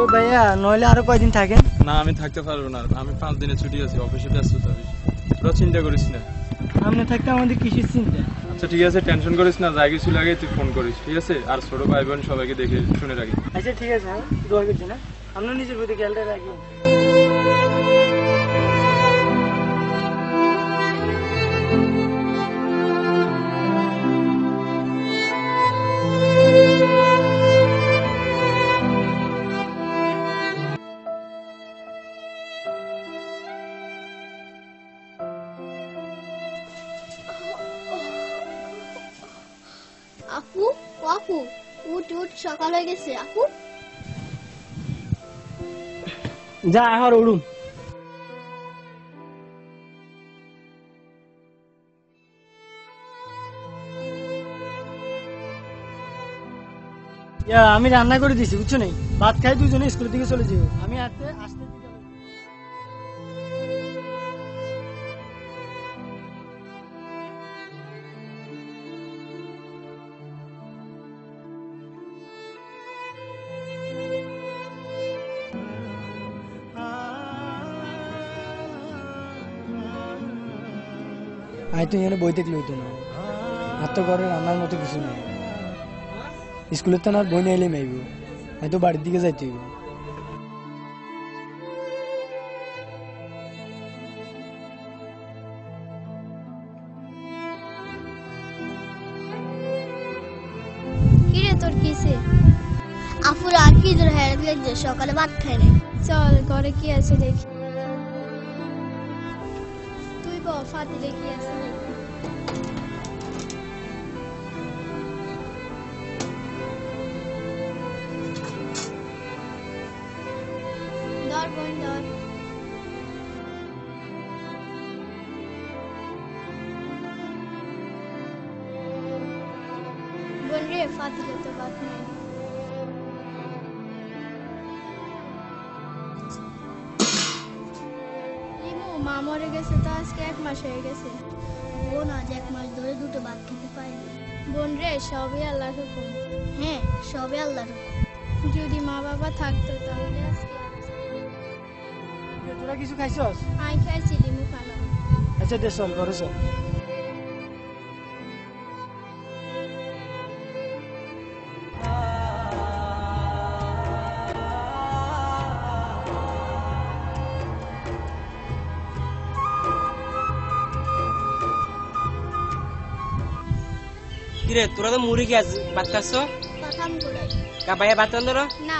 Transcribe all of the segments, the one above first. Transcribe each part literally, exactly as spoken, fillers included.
ভাইয়া নইলে আরো কয়দিন থাকেন? না আমি থাকতে পারবো না, আমি পাঁচ দিনের ছুটি আছি, অফিসে ব্যস্ততা বেশি। তোরা চিন্তা করিস না। আপনি থাকতে আমাদের কিসের চিন্তা? আচ্ছা ঠিক আছে, টেনশন করিস না, যাই কিছু লাগে তুই ফোন করিস, ঠিক আছে? আর ছোট ভাই বোন সবাইকে দেখে শুনে রাখি। আচ্ছা ঠিক আছে, হ্যাঁ দোয়া করছি না, আপনার নিজের প্রতি খেয়ালটা রাখি। আপু আপু উঠ উঠ, সকাল হয়ে গেছে। আপু যা এখন উড়ুম। আমি রান্না করে দিছি বুঝছো নাই, ভাত খাই দুজনে স্কুলের দিকে চলে যাবো। আমি আসতে আসতে আই তো এখানে বই দেখলে হইতো না, আর তো ঘরে রান্নার মতো কিছু নেই। স্কুলের তো আর বই নিয়ে এলে মাইব, হয়তো বাড়ির দিকে যাইতে হইব। কিরে তোর কিসে? আপুর আর কি দূর হয়ে গেছে, সকালে ভাত খাই নাই। চল ঘরে কি আছে দেখি। তুই বল ফাতিলে কি আছে দেখি। ধর বোন ধর। বোন রে ফাতিলে তো ভাত নেই। মা মরে গেছে তো আজকে এক মাস হয়ে গেছে। বোন আজ এক মাস ধরে দুটো ভাত খেতে পাইনি। বোন রে সবই আল্লাহর হুকুম। হ্যাঁ সবই আল্লাহর হুকুম। যদি মা বাবা থাকতো তাহলে আজকে। তোরা কিছু খাইছস? আই খাইছি লিমু খানা। আচ্ছা দে চল ঘরে চল। কিরে তোরা তো মুড়ি কি আছে ভাত খাচ্ছ? কথাম করে কা ভাইয়া ভাত আনলো না? না।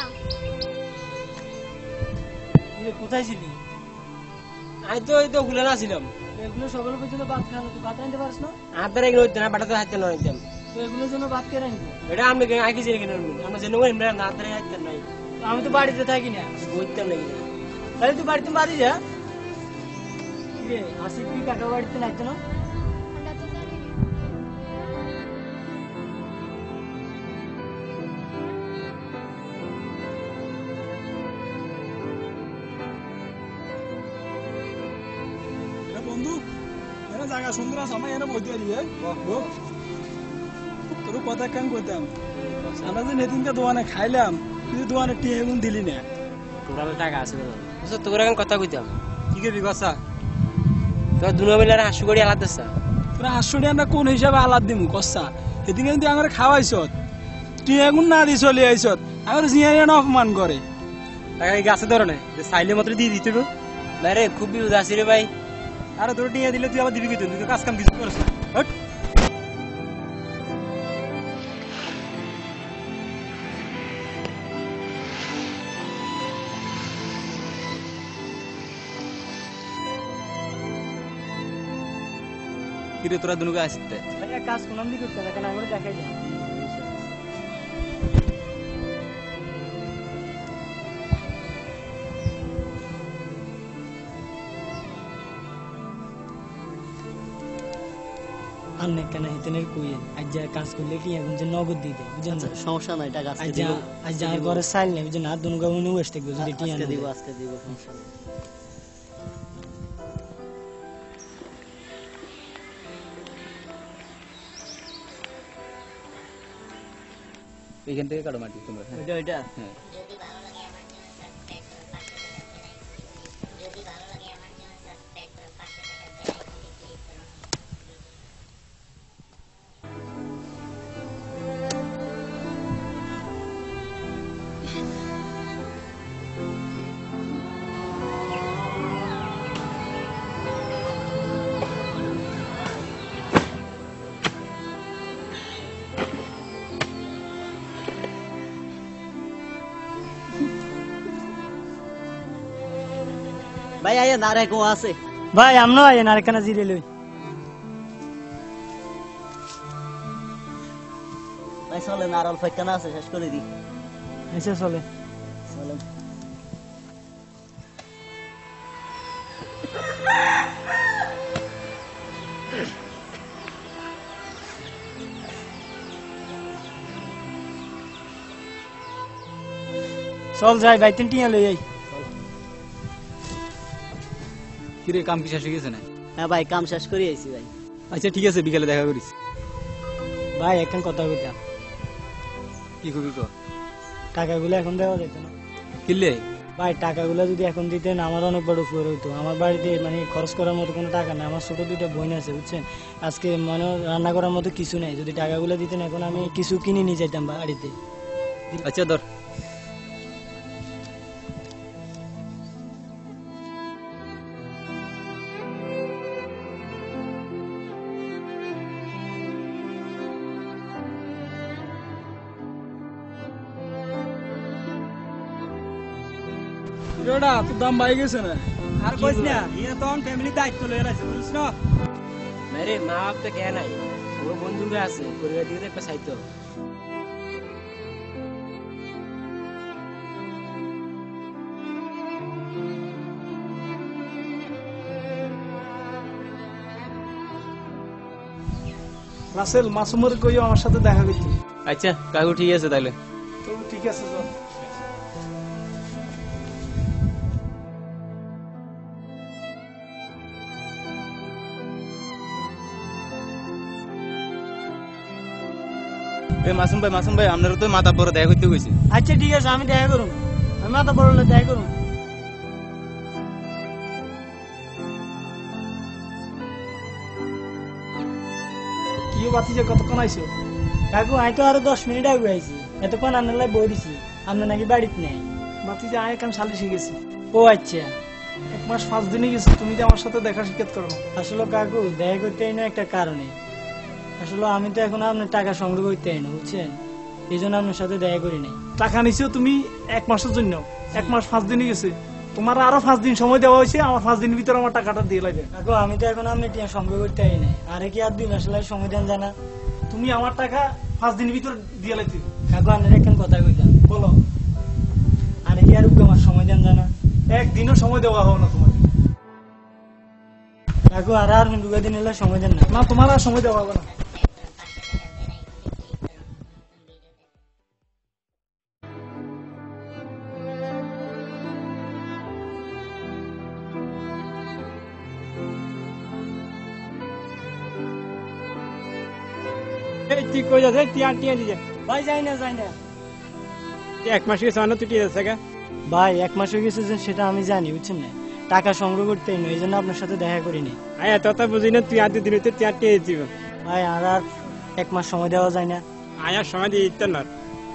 কোথায় ছিলি? আমি তো ওই তো ভুলে না ছিলাম। এগুলো সকাল পর্যন্ত ভাত খানো, তুই ভাত আনতে পারিস না? হাতের এগুলো হইতো না, বাটাতে হাতে না হইতাম। তো এগুলোর জন্য ভাত কে রাখবো? এটা আমি আগে যে কিনে আনবো, আমরা জেনে করি না হাতের হাতে নাই। আমি তো বাড়িতে থাকি না, বইতাম নাকি না। তাহলে তুই বাড়িতে বাড়ি যা। রে আসিফ কি কাকা বাড়িতে নাইতো না? আমরা তো জানি না। বন্ধু এরা জায়গা সুন্দর আছে, আমার এনে বইতে পারি। তোর কথা কেন কইতাম, আমরা যে নেদিনকে দোকানে খাইলাম, কিন্তু দোকানে টিয়ে এগুন দিলি না। টোটাল টাকা আছে তো তোর এখন কথা কইতাম। কি করবি কথা? তোর দুনো বেলার হাসু করি আলাদা আছে। তোরা হাসুড়ি আমরা কোন হিসাবে আলাদ দিমু কসা? সেদিনকে কিন্তু আমার খাওয়াইছ, টিয়ে এগুন না দিয়ে চলে আইস, আমার জিয়ারে অপমান করে। টাকা গাছে ধরে না চাইলে মাত্র দিয়ে দিতে গো। না রে খুব বিপদ আছে রে ভাই। আরে তোর টিয়ে দিলে তুই আবার দিবি কি? তুই তো কাজ কাম কিছু করিস না। হট কিরে তোরা দুনুকে আসতে এক কাজ কোন দিকে করতে না, কেন আমরা দেখাই যাই। আন্নে কেন হিতেনের কইয়েন আজ যা কাজ করলে কি এখন যে নগদ দিয়ে দেয়, বুঝেন? সমস্যা নাই, টাকা আজকে আজ দিব। আজ যা ঘরে চাইল নেই, বুঝেন? না দুনুকা মনে ওয়েস্ট থাকবে যদি টিয়া আজকে না দিব, দেয়। আজকে দিব, সমস্যা নেই। এখান থেকে কাটো মাটি তোমরা। ওইটা ওইটা হ্যাঁ ভাই আইয়া না রে কো আছে ভাই আমনো আইন আরেকখানা জিরে লই ভাই চলে নারল ফাইকানা আছে শেষ করে দি আচ্ছা চলে চলে চল যাই ভাই তিন টিয়া লই আই কিরে কাম কি শেষ হয়ে গেছে না? হ্যাঁ ভাই কাম শেষ করে আইছি ভাই আচ্ছা ঠিক আছে বিকালে দেখা করিস। ভাই এখন কথা কইতাম কি কবি কো? টাকাগুলো এখন দেওয়া যেত না কিনলে ভাই টাকাগুলো যদি এখন দিতেন আমার অনেক বড় উপকার হইতো। আমার বাড়িতে মানে খরচ করার মতো কোনো টাকা নেই। আমার ছোট দুইটা বোন আছে বুঝছেন, আজকে মানে রান্না করার মতো কিছু নেই। যদি টাকাগুলো দিতেন এখন আমি কিছু কিনে নিয়ে যাইতাম বাড়িতে। আচ্ছা ধর ওটা তোর দাম বাই গেছে না? আর কইস না ইয়া তখন ফ্যামিলি দায়িত্ব লয়ে রাখছে বুঝছ না? মেরে মা বাপ তো কে নাই, ও বন্ধুরা আছে, পরিবার দিকে একটা চাইতো। রাসেল মাসুমের কইও আমার সাথে দেখা করতে। আচ্ছা কাকু ঠিক আছে তাহলে। তো ঠিক আছে চল। এ মাসুম ভাই মাসুম ভাই আপনারা তো মাথা বড় দেখা করতে কইছি। আচ্ছা ঠিক আছে আমি দেখা করুন, আমি মাথা বড় হলে দেখা করুন। কি বাতি যে কতক্ষণ আইছো? কাকু আমি তো আরো দশ মিনিট আগে আইছি, এতক্ষণ আপনার লাই বই দিছি, আপনার নাকি বাড়িতে নেই। বাতি যে আয় কাম সালিশে গেছি। ও আচ্ছা, এক মাস পাঁচ দিনে গেছি, তুমি যে আমার সাথে দেখা সাক্ষাৎ করো না। আসলে কাকু দেখা করতে আইনো একটা কারণে। আসলে আমি তো এখন আপনার টাকা সংগ্রহ করতে আইনো বুঝছেন, এই জন্য আপনার সাথে দেখা করি নাই। টাকা নিছো তুমি এক মাসের জন্য, এক মাস পাঁচ দিনে গেছে, তোমার আরো পাঁচ দিন সময় দেওয়া হয়েছে, আমার পাঁচ দিনের ভিতরে আমার টাকাটা দিয়ে লাগবে। কাকু আমি তো এখন আপনার টিয়া সংগ্রহ করতে আই নাই, আরে কি আর দুই মাস লাগে সময় দেন জানা। তুমি আমার টাকা পাঁচ দিনের ভিতরে দিয়ে লাগতে। কাকু আপনার একখান কথা কইতাম, বলো। আরে কি আর উগ্র মাস সময় দেন জানা। একদিনও সময় দেওয়া হবে না তোমাকে। কাকু আর আর দুগা দিন এলে সময় দেন না। না তোমার আর সময় দেওয়া হবে না। এই তুই কই যাস? টিয়া টিয়া দিছে ভাই যাই না যাই না এক মাস গেছে আনো তুই টিয়া যাচ্ছে গা। ভাই এক মাস হয়ে গেছে যে সেটা আমি জানি বুঝছেন না, টাকা সংগ্রহ করতে আইনো এই জন্য আপনার সাথে দেখা করিনি। আয় তত বুঝি না তুই আর দুদিন হইতে টিয়া টিয়া দিছিস। ভাই আর আর এক মাস সময় দেওয়া যায় না। আয়ার সময় দিয়ে দিতে না।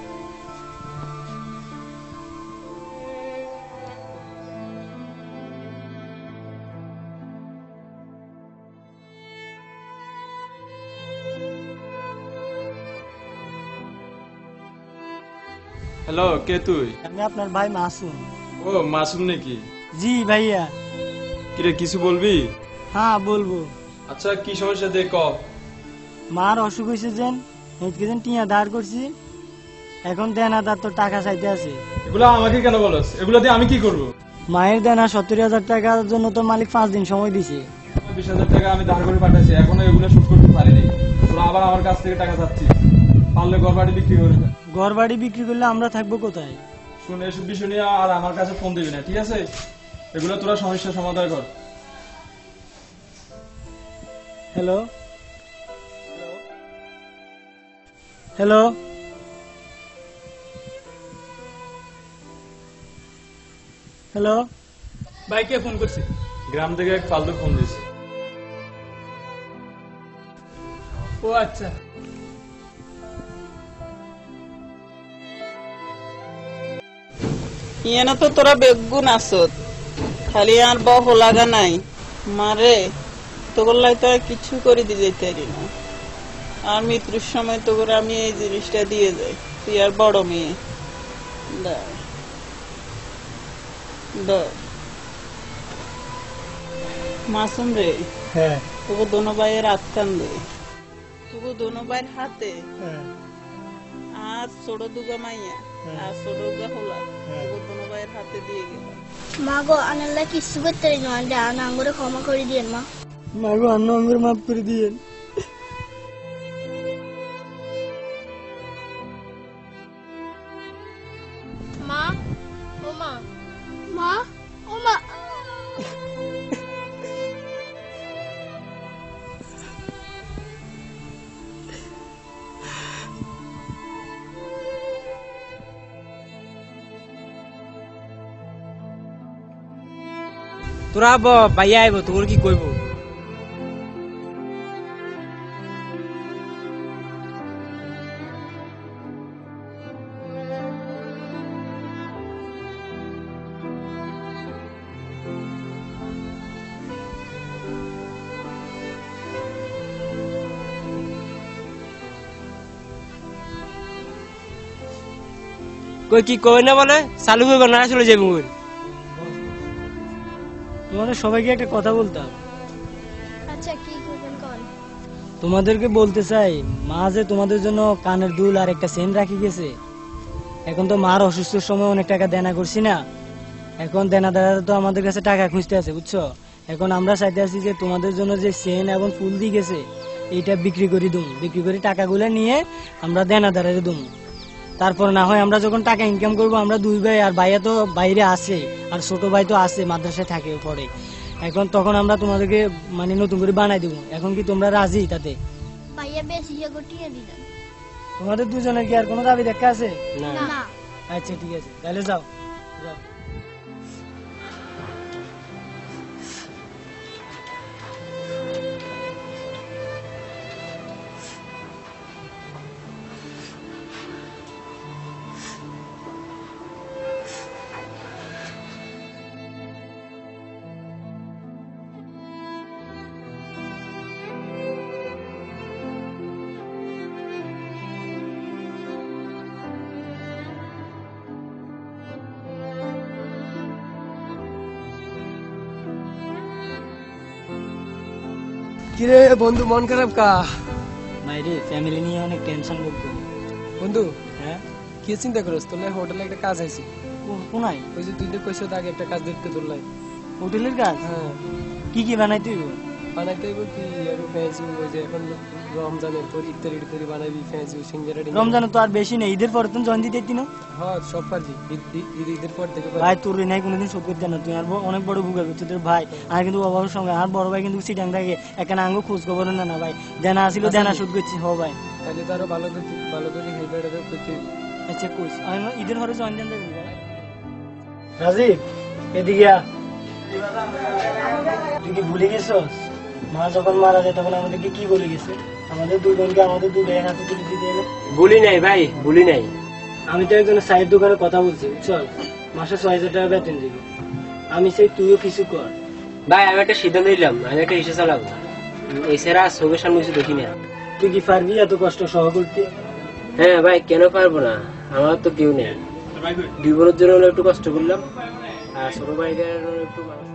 হ্যালো, কে তুই? আমি আপনার ভাই মাসুম। ও মাসুম নাকি? জি ভাইয়া। কিরে কিছু বলবি? হ্যাঁ বলবো। আচ্ছা কি সমস্যা দেখ। মার অসুখ হয়েছে যেন যেন টিয়া দাঁড় করছি, এখন দেনা তার তো টাকা চাইতে আছে। এগুলা আমাকে কেন বলস? এগুলা দিয়ে আমি কি করব? মায়ের দেনা সত্তর হাজার টাকার জন্য তো মালিক পাঁচ দিন সময় দিছে। বিশ হাজার টাকা আমি ধার করে পাঠাইছি, এখনো এগুলো শোধ করতে পারিনি। তোরা আবার আমার কাছ থেকে টাকা চাচ্ছিস, পারলে ঘর বাড়ি বিক্রি করে দে। ঘর বাড়ি বিক্রি করলে আমরা থাকবো কোথায়? শুনে এসব বিষয় নিয়ে আর আমার কাছে ফোন দিবি না, ঠিক আছে? এগুলো তোরা সমস্যার সমাধান কর। হ্যালো হ্যালো হ্যালো ভাই কে ফোন করছে? গ্রাম থেকে এক ফালতু ফোন দিয়েছে। ও আচ্ছা। ইয়ানা তো তোরা বেগুন আসত, খালি আর বহ লাগা নাই মারে, তোর লাই তো আর কিছু করে দিয়ে যেতে পারি না। আর মৃত্যুর সময় তোর আমি এই জিনিসটা দিয়ে যাই, তুই আর বড় মেয়ে দা দা মাসুম রে, হ্যাঁ তোকে দোনো ভাইয়ের হাত কান্দে, তোকে দোনো ভাইয়ের হাতে হ্যাঁ আর ছোট দুগা মাইয়া আর ছোট দুগা হোলা তোকে দোনো ভাইয়ের হাতে দিয়ে গেল। মা গো আনাল্লাহ কিছু করতে পারি না, আঙ্গুরে ক্ষমা করে দিয়েন মা। মা গো আন্ন আঙ্গুর মাফ করে দিয়েন। মা ও মা মা ও মা তোরা আব ভাইয়া আইব, তোর কি কইব? কই কি কই না বলে চালু হইব না চলে যাইব। তোমাদের সবাইকে একটা কথা বলতাম। আচ্ছা কি করবেন কোন? তোমাদেরকে বলতে চাই, মা যে তোমাদের জন্য কানের দুল আর একটা চেন রাখি গেছে। এখন তো মার অসুস্থর সময় অনেক টাকা দেনা করছি না, এখন দেনা দাদা তো আমাদের কাছে টাকা খুঁজতে আছে বুঝছো। এখন আমরা চাইতে আছি যে তোমাদের জন্য যে চেন এবং ফুল দিয়ে গেছে এইটা বিক্রি করে দুম, বিক্রি করে টাকাগুলো নিয়ে আমরা দেনা দাঁড়ারে দুম। তারপর না হয় আমরা যখন টাকা ইনকাম করবো, আমরা দুই ভাই আর ভাইয়া তো বাইরে আছে আর ছোট ভাই তো আছে মাদ্রাসায় থাকে পড়ে, এখন তখন আমরা তোমাদেরকে মানে নতুন করে বানাই দেবো। এখন কি তোমরা রাজি তাতে? ভাইয়া বেশি ইয়ে গটিয়ে দিলেন। তোমাদের দুজনের কি আর কোনো দাবি দেখা আছে? না না আচ্ছা ঠিক আছে, তাহলে যাও যাও। কিরে বন্ধু, মন খারাপ কা? মাইরে ফ্যামিলি নিয়ে অনেক টেনশন করতো। বন্ধু হ্যাঁ কি চিন্তা করছ? তোর লাই হোটেলে একটা কাজ আইছি। কোনায়? ওই যে তুই তো কইছ আগে একটা কাজ দেখতে তোর লাই। হোটেলের কাজ? হ্যাঁ কি কি বানাইতে হইব? বানাইতে হইব কি আরো ফেঁচু, ওই যে এখন রমজানের তোর ইফতারি টিফতারি বানাবি, ফেঁচু সিঙ্গারা। রমজান তো আর বেশি নেই, ঈদের পর তুমি জয়েন দিতে না? হ্যাঁ সব পারবি, ঈদ- ঈদ- ঈদের পর থেকে পারবি। ভাই তোর নাই কোনোদিন শোধ করতে না, তুই আর ব- অনেক বড় ভুগা করছিস তোর ভাই। আর কিন্তু অভাবের সঙ্গে আর বড় ভাই কিন্তু সিটাং থাকে এখানে আঙ্গ খোঁজ খবর না না ভাই, দেনা আসিল দেনা শোধ করছি। হ ভাই তাহলে তো আরো ভালো করে ভালো করে হেলমেট করতে হইব। আচ্ছা কইস আমি ঈদের পরে জয়েন দেন দেবি ভাই। রাজীব এদিকে আ। তুই কি ভুলে গেছস মা যখন মারা যায় তখন আমাদেরকে কি বলে গেছে? আমাদের দুই বোনকে আমাদের দুই ভাইয়ের হাতে তুলে দিতে এলো। ভুলি নাই ভাই, ভুলি নাই। আমি তো একজনের চায়ের দোকানে কথা বলছি বুঝছস, মাসে ছয় হাজার টাকা বেতন দিবি। আমি চাই তুইও কিছু কর। ভাই আমি একটা সিদ্ধান্ত নিলাম, আমি একটা রিক্সা চালাবো। এছাড়া চোখের সামনে কিছু দেখি না। তুই কি পারবি এত কষ্ট সহ করতে? হ্যাঁ ভাই, কেন পারবো না? আমার তো কেউ নেই। দুই বোনের জন্য হলো একটু কষ্ট করলাম, আর ছোট ভাইদের হলো একটু মানুষ।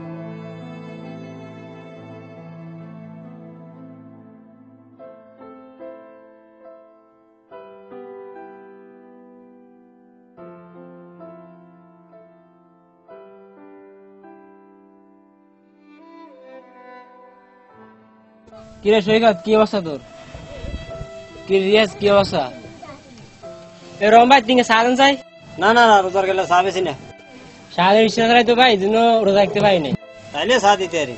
কিরে সৈকত, কি অবস্থা তোর? কি রিয়াজ, কি অবস্থা? এ রম ভাই তিনকে সাহায্য চাই। না না না রোজার গেলে চা বেশি না। সাহায্য রিক্সা চালাই তো ভাই, এই জন্য রোজা রাখতে পারি নাই। তাইলে চা দিতে আরে।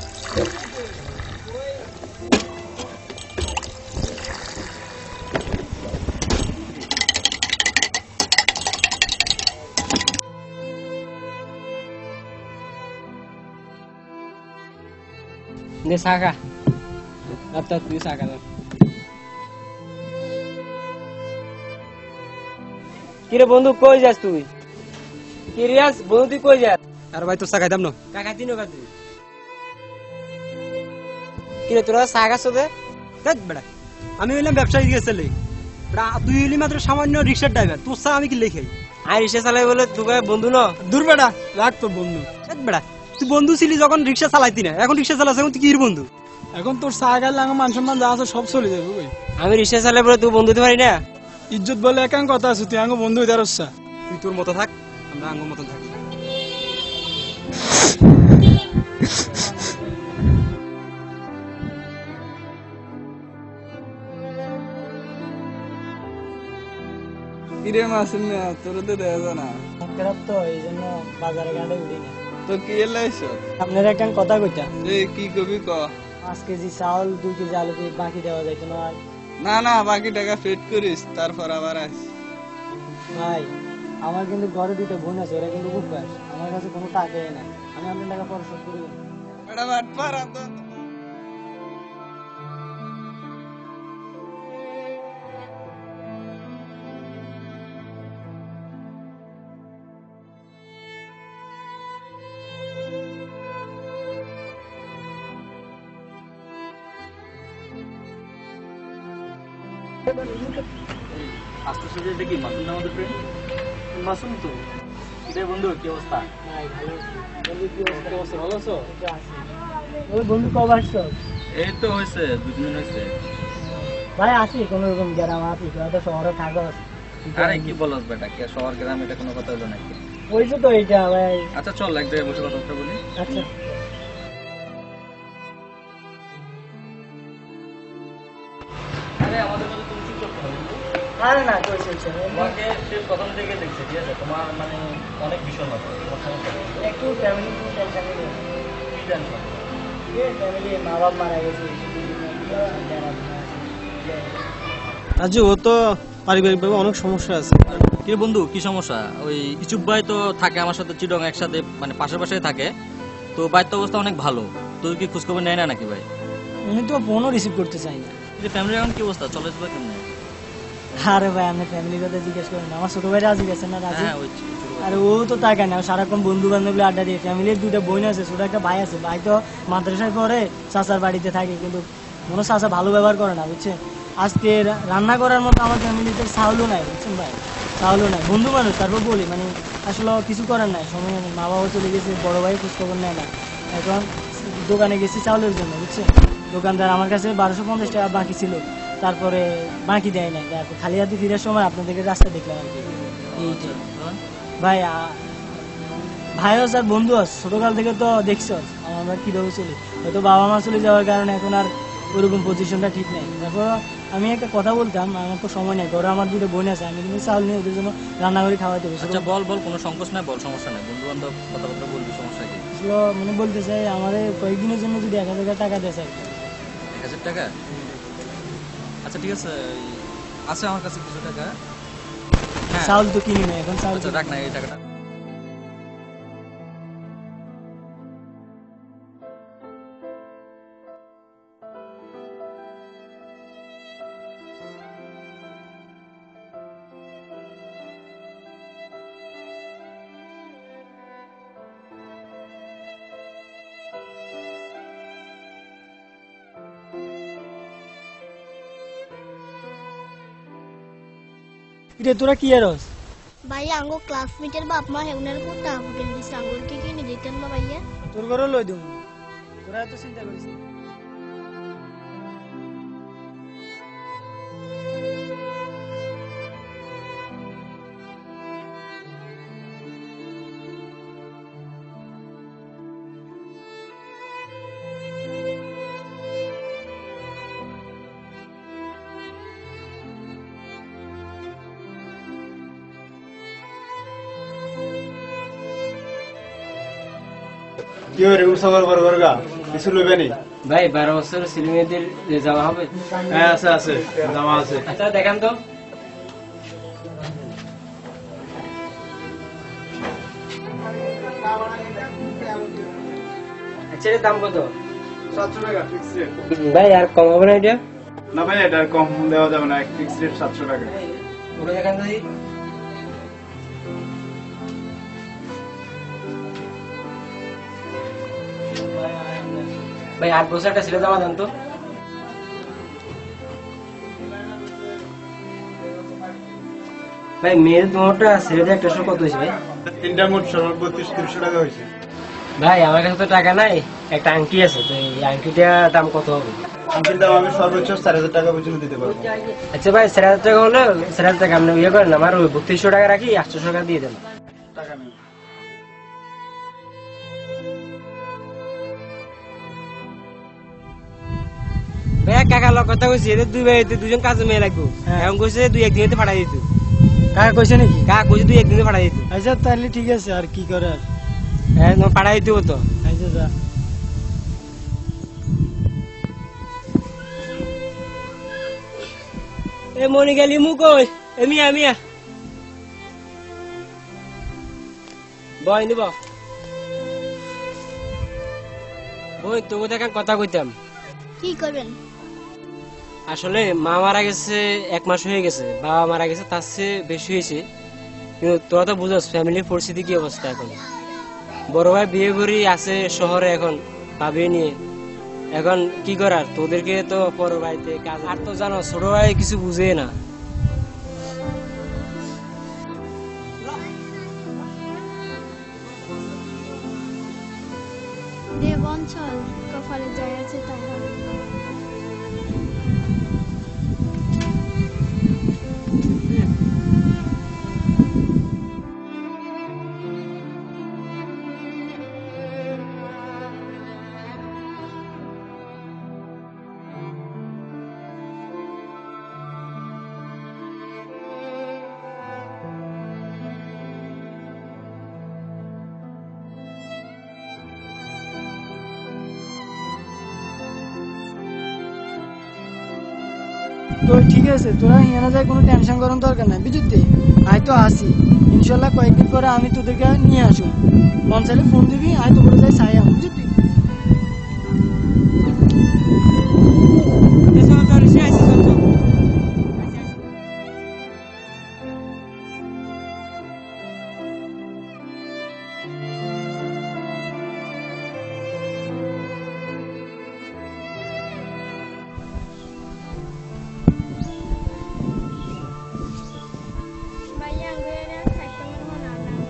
নে শাখা আচ্ছা, তুই শাখা না। কিরে বন্ধু কই যাস তুই? কি রিয়াজ বন্ধু তুই কই যাস? আর ভাই তোর চা খাইতাম না। কাকা তিন কাতি কিরে তোরা শাখা সোদে ধ্যাৎ বেটা, আমি হইলাম ব্যবসায়ী গেছিলে, তুই হইলি মাত্র সামান্য রিক্সার ড্রাইভার, তোর চা আমি কি লেখাই? আর রিক্সা চালাই বলে তোকে বন্ধু ন? দূর বেটা, রাখ তোর বন্ধু। ধ্যাৎ বেটা, তুই বন্ধু ছিলি যখন রিক্সা চালাইতি না, এখন রিক্সা চালাস, এখন তুই কি বন্ধু? এখন তোর সাইকেল লাগে মান সম্মান যা আছে সব চলে যাবে ভাই। আমি রিক্সা চালাই পরে তুই বন্ধু হতে পারি না? ইজ্জত বলে একান কথা আছে, তুই আঙ্গ বন্ধু হইতে পারছ। তুই তোর মতো থাক, আমরা আঙ্গুর মতন থাকি। কিরে মাসুম মিয়া, তোর তো দেখা যায় না। মন খারাপ তো এই জন্য বাজারে ঘাটে উঠি না। তো কি এলাইছ? আপনার একটা কথা কইতা, এই কি কবি ক? পাঁচ কেজি চাউল দুই কেজি আলু কি বাকি দেওয়া যাইতো না? আর না না, বাকি টাকা পেড করিস, তারপর আবার আস। ভাই আমার কিন্তু ঘরে দুটো বোন আছে, ওরা কিন্তু উপবাস, আমার কাছে কোনো টাকাই নাই, আমি আপনার টাকা পরিশোধ করি না। এটা বাট পার আদা। আস্তে আস্তে দেখি মাসুম না আমাদের ফ্রেন্ড মাসুম তো রে বন্ধু, কি অবস্থা? ভাই ভালো আছি। বন্ধু কি অবস্থা? অবস্থা ভালো আছো? এই তো আছি। ওই বন্ধু কবে আসছো? এই তো হয়েছে দুই দিন হয়েছে। ভাই আসি কোনো রকম গ্রাম আছি, তো শহরে থাকো। আরে কি বলস বেটা, কি শহর গ্রাম এটা কোনো কথা হলো নাকি? ওইছো তো এইটা ভাই। আচ্ছা চল এক জায়গায় বসে কথা বলি। আচ্ছা আরে আমাদের মধ্যে তুমি কি করতে হবে? আরে না কই চলছে তোমাকে সে প্রথম থেকে দেখছে, ঠিক আছে? তোমার মানে অনেক বিষণ্ণতা, তোমার সমস্যা কি? একটু ফ্যামিলি টেনশন নিয়ে কি টেনশন? এই ফ্যামিলি মা বাবা মারা গেছে। রাজু, ও তো পারিবারিকভাবে অনেক সমস্যা আছে। কি বন্ধু, কি সমস্যা? ওই ইচুপ ভাই তো থাকে আমার সাথে চিটং একসাথে, মানে পাশে পাশে থাকে, তো বাইর অবস্থা অনেক ভালো। তোর কি খোঁজখবর নেয় না নাকি ভাই? উনি তো ফোনও রিসিভ করতে চাই না। যে ফ্যামিলির এখন কি অবস্থা, চলে যাবে কেমন? আরে ভাই আমি ফ্যামিলির কথা জিজ্ঞেস করেন, আমার ছোট ভাই রাজি গেছে না? রাজি। হ্যাঁ ওই ছোট ভাই। আর ও তো তাকায় না, ও সারাক্ষণ বন্ধু বান্ধবী আড্ডা দিয়ে। ফ্যামিলির দুটো বোন আছে, ছোট একটা ভাই আছে। ভাই তো মাদ্রাসায় পড়ে, চাচার বাড়িতে থাকে, কিন্তু কোনো চাচা ভালো ব্যবহার করে না, বুঝছেন? আজকে রা- রান্না করার মতো আমার ফ্যামিলিতে চাউলও নাই, বুঝছেন ভাই? চাউলও নাই। বন্ধু মানুষ, তারপর বলি মানে আসলে কিছু করার নাই, সময় নেই। মা বাবা চলে গেছে, বড় ভাই খোঁজখবর নেয় না। এখন দোকানে গেছি চাউলের জন্য, বুঝছেন? দোকানদার আমার কাছে বারোশো পঞ্চাশ টাকা বাকি ছিল, তারপরে বাকি দেয় নাই। তারপর খালি হাতে ফিরার সময় আপনাদের রাস্তা দেখলাম আর কি। এইটাই ভাই। আ- ভাই আস আর বন্ধু আস, ছোটকাল থেকে তো দেখছ আমরা কিভাবে চলি। হয়তো বাবা মা চলে যাওয়ার কারণে এখন আর ওরকম পজিশনটা ঠিক নেই। তারপর আমি একটা কথা বলতাম, আমার তো সময় নেই, ঘরে আমার দুটো বোন আছে, আমি কিন্তু চাউল নিয়ে ওদের জন্য রান্না করে খাওয়াতে হবে। আচ্ছা বল বল, কোনো সংকোচ নাই, বল, সমস্যা নেই। বন্ধু বান্ধব কথাবার্তা বলবি, সমস্যা কি? আসলে মানে বলতে চাই আমাদের কয়েকদিনের জন্য যদি এক হাজার টাকা দেয় স্যার। এক হাজার টাকা? আচ্ছা ঠিক আছে, এই আছে আমার কাছে কিছু টাকা। হ্যাঁ চাউল তো কিনি না এখন, চাউল আচ্ছা রাখ না এই টাকাটা। এটা তোরা কি আরস? ভাই আঙ্গো ক্লাসমেটের বাপ মা হেউনের কোটা হোটেল দিছে, আঙ্গুর কি কিনে দিতেন না ভাইয়া? তোর ঘরে লই দিম, তোরা এত চিন্তা করিস না। কি হরে উৎসবের বড় বড়গা কিছু লইবে নি? ভাই বারো বছর ছেলে মেয়েদের যাওয়া হবে? হ্যাঁ আছে আছে, জামা আছে। আচ্ছা দেখান তো। আচ্ছা এর দাম কত? সাতশো টাকা ফিক্স রেট। ভাই আর কম হবে না এটা? না ভাই, এটা আর কম দেওয়া যাবে না, ফিক্স রেট সাতশো টাকা। ওটা দেখান তো। ভাই আট বছর একটা ছেলে জামা দেন তো। ভাই মেয়ের দুটা ছেলেদের একটা কত হয়েছে ভাই? তিনটা মোট সর্ব বত্রিশ তিরিশশো টাকা হয়েছে। ভাই আমার কাছে তো টাকা নাই, একটা আংটি আছে, তো এই আংটিটার দাম কত হবে? আংটির দাম আমি সর্বোচ্চ চার হাজার টাকা পর্যন্ত দিতে পারবো। আচ্ছা ভাই চার হাজার টাকা হলে চার হাজার টাকা আপনি ইয়ে করেন, আমার ওই বত্রিশশো টাকা রাখি, আটশো টাকা দিয়ে দেন। টাকা নেই। ভাই কাকা লোক কথা কইছি, এদের দুই ভাই দুজন কাজে মেয়ে লাগবো, এখন কইছে দুই একদিনে পাঠাই দিত। কাকা কইছে নাকি? কাকা কইছে দুই একদিনে পাঠাই দিত। আচ্ছা তাহলে ঠিক আছে, আর কি করার। হ্যাঁ পাঠাই দিতে হতো। আচ্ছা যা। এ মনি গেলি মু কই, এ মিয়া মিয়া বই নিব বই, তোকে দেখান কথা কইতাম। কি করবেন? আসলে মা মারা গেছে এক মাস হয়ে গেছে, বাবা মারা গেছে তার চেয়ে বেশি হয়েছে, কিন্তু তোরা তো বুঝস ফ্যামিলির পরিস্থিতি কি অবস্থা এখন। বড় ভাই বিয়ে করি আছে শহরে, এখন ভাবি নিয়ে এখন কি করার, তোদেরকে তো বড় ভাইতে কাজ, আর তো জানো ছোট ভাই কিছু বুঝে না। দে বন চল, কপালে যাই আছে তাই হবে। তো ঠিক আছে, তোরা হিয়ানা যায় কোনো টেনশন করার দরকার নাই, বুঝলি? আয় তো আসি, ইনশাল্লাহ কয়েকদিন পরে আমি তোদেরকে নিয়ে আসুন। মন চাইলে ফোন দিবি, আয় তো করে যাই সাই আম, বুঝলি? ভাইয়া আঙ্গুরে থাকতে মন না না।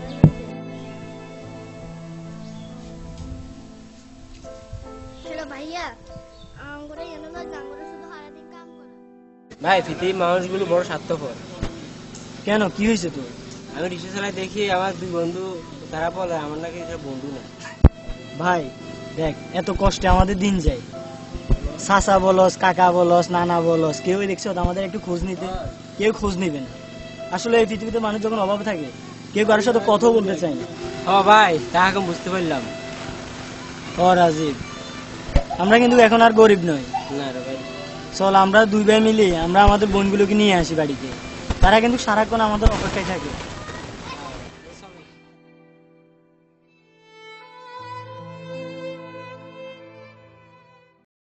হ্যালো ভাইয়া, আঙ্গুরে এনে দাও, আঙ্গুরে শুধু সারাদিন কাম করা। ভাই পৃথিবীর মানুষগুলো বড় স্বার্থপর। কেন, কি হয়েছে তোর? আমি রিক্সা চালাই দেখি আমার দুই বন্ধু, তারা বলে আমার নাকি এটা বন্ধু না। ভাই দেখ, এত কষ্টে আমাদের দিন যায়, চাচা বলস, কাকা বলস, নানা বলস, কেউ দেখছো আমাদের একটু খোঁজ নিতে? কেউ খোঁজ নিবে না। আসলে এই পৃথিবীতে মানুষ যখন অভাবে থাকে, কেউ কারোর সাথে কথা বলতে চায় না। ও ভাই তা এখন বুঝতে পারলাম। ও রাজীব, আমরা কিন্তু এখন আর গরিব নই। না রে ভাই, চল আমরা দুই ভাই মিলে আমরা আমাদের বোনগুলোকে নিয়ে আসি বাড়িতে, তারা কিন্তু সারাক্ষণ আমাদের অপেক্ষায় থাকে।